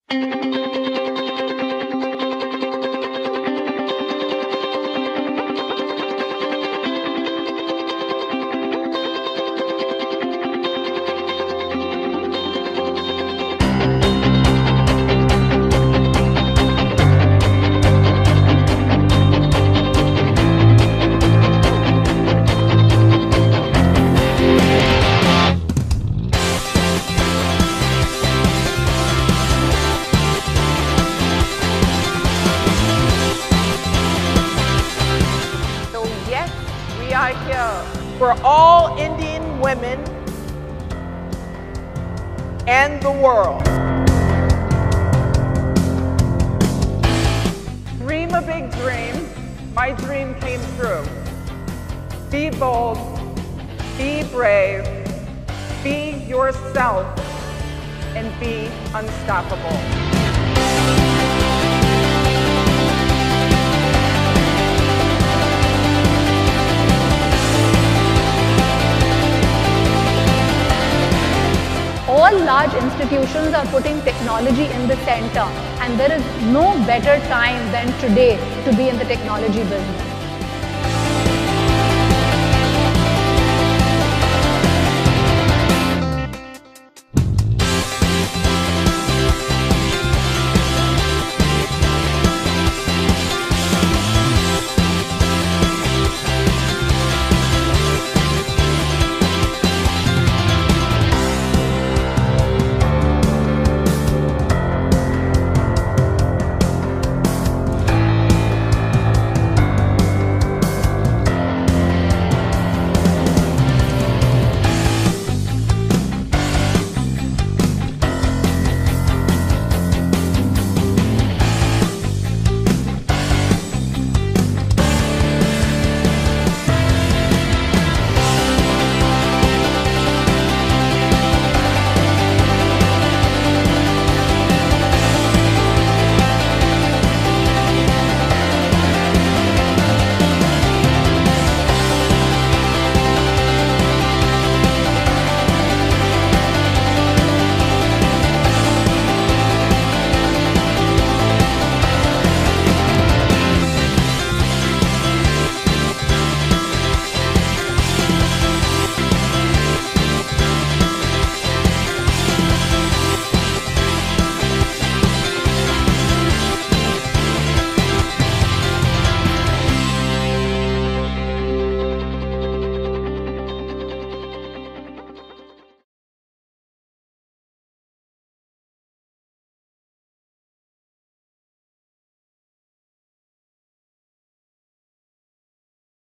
We are here for all Indian women and the world. Dream a big dream. My dream came true. Be bold, be brave, be yourself, and be unstoppable. All large institutions are putting technology in the center, and there is no better time than today to be in the technology business.